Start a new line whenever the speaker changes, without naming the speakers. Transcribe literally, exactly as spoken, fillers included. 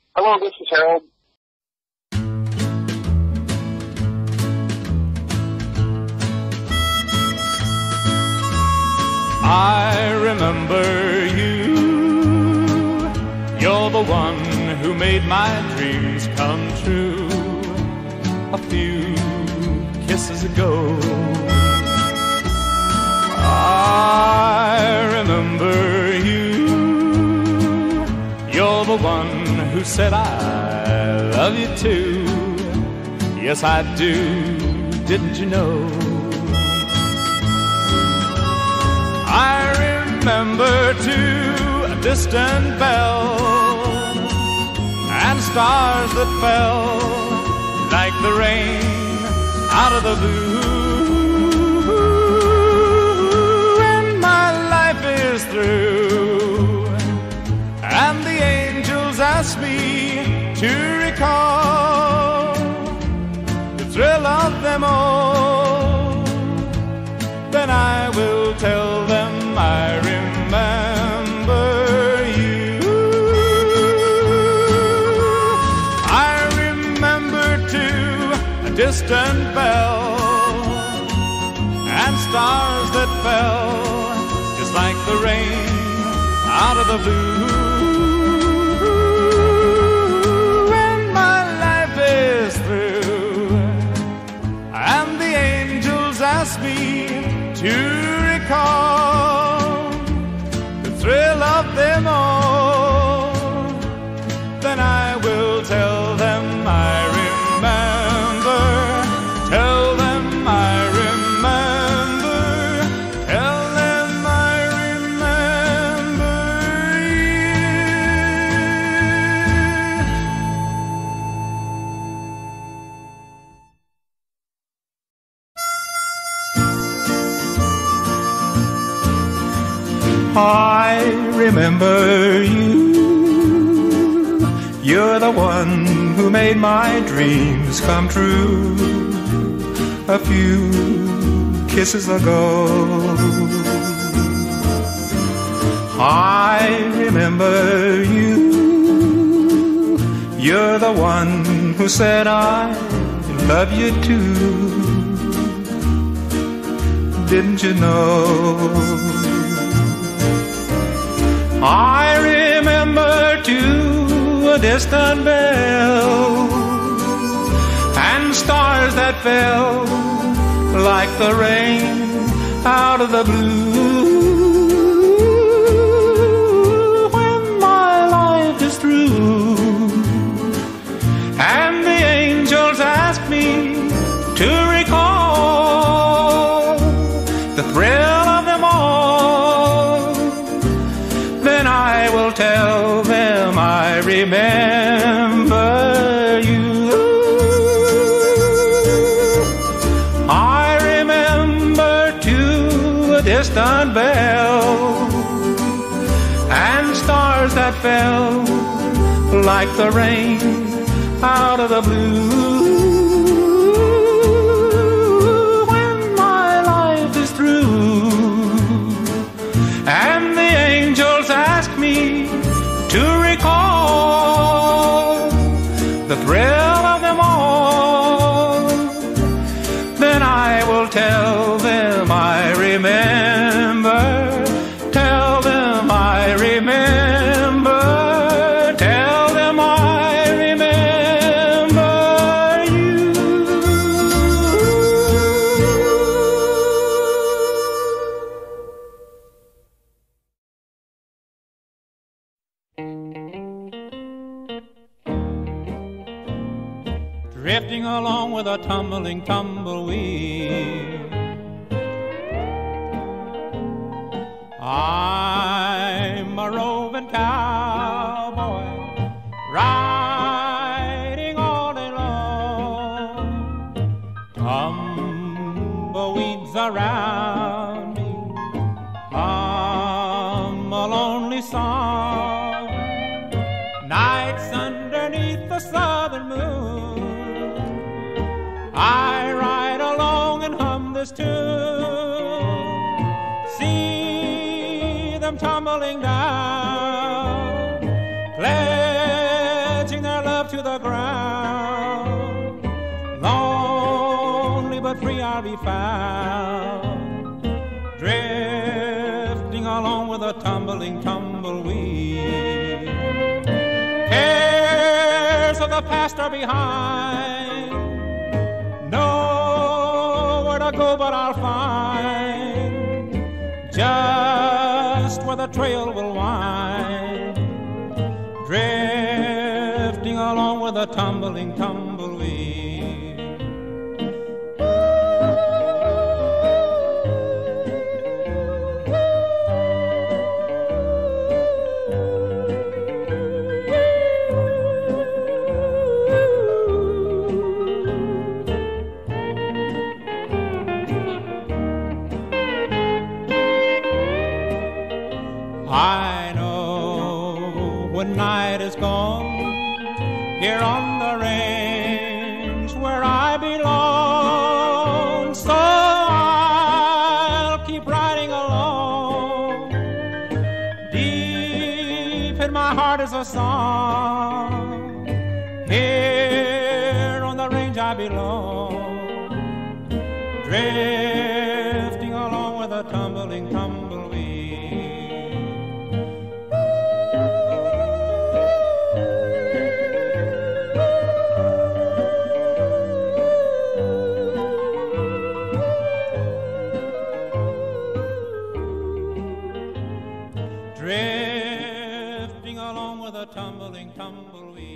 Hello, this is Harold.
I remember you. You're the one who made my dreams come true a few kisses ago. I remember you. You're the one who said I love you too. Yes, I do, didn't you know? I remember too a distant bell and stars that fell like the rain out of the blue. And my life is through, and the angels ask me to recall the thrill of them all. Then I will tell them I remember you. I remember too a distant bell and stars that fell just like the rain out of the blue. When my life is through and the angels ask me to recall the thrill of them all, then I will tell them I remember, tell them I remember, tell them I remember
I remember you. You're the one who made my dreams come true a few kisses ago. I remember you. You're the one who said I love you too. Didn't you know? I remember too a distant bell and stars that fell like the rain out of the blue. When my life is through and the angels ask me to recall the thrill of them all, then I will tell them I remember you. I remember too a distant bell and stars that fell like the rain out of the blue. When my life is through and the angels ask me to recall the thrill of them all, then I will tell them I remember, tell them I remember, tell them I remember you.
Drifting along with a tumbling tumbleweed, I'm a roving cowboy, riding all day long. Tumbleweeds around me, hum a lonely song. Nights underneath the southern moon, I ride along and hum this tune. See them tumbling down, pledging
I'll be found, drifting along with a tumbling tumbleweed. Cares of the past are behind, nowhere to go but I'll find just where the trail will wind, drifting along with a tumbling tumbleweed. I know when night is gone, here on the range where I belong, so I'll keep riding along. Deep in my heart is a song, here on the range I belong, drifting along with a tumbling tumbleweed. Drifting along with a tumbling tumbleweed.